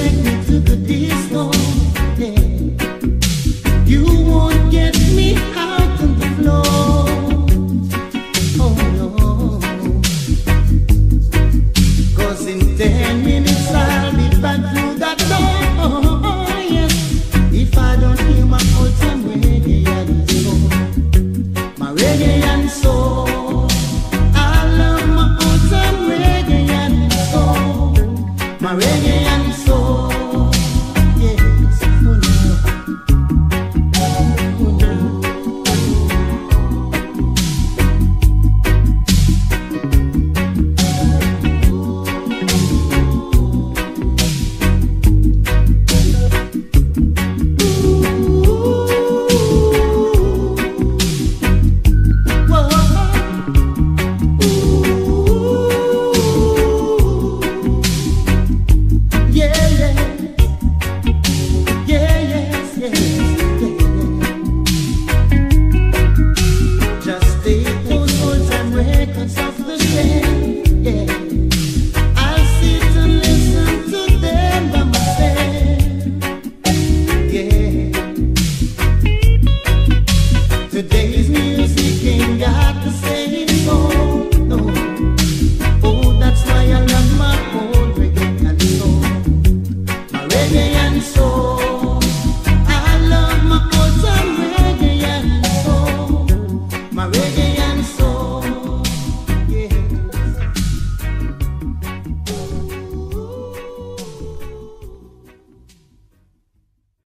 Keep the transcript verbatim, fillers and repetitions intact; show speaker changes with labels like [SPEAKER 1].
[SPEAKER 1] take me to the disco. Yeah. You won't get me out on the floor. Oh no. 'Cause in ten minutes I'll be back through that door. Yes. If I don't hear my old time reggae and soul, my reggae and soul. I love my old time reggae and soul, my reggae and soul. Yes. Oh no. Today's music ain't got the same soul, no. Oh, that's why I love my old reggae and soul, my reggae and soul.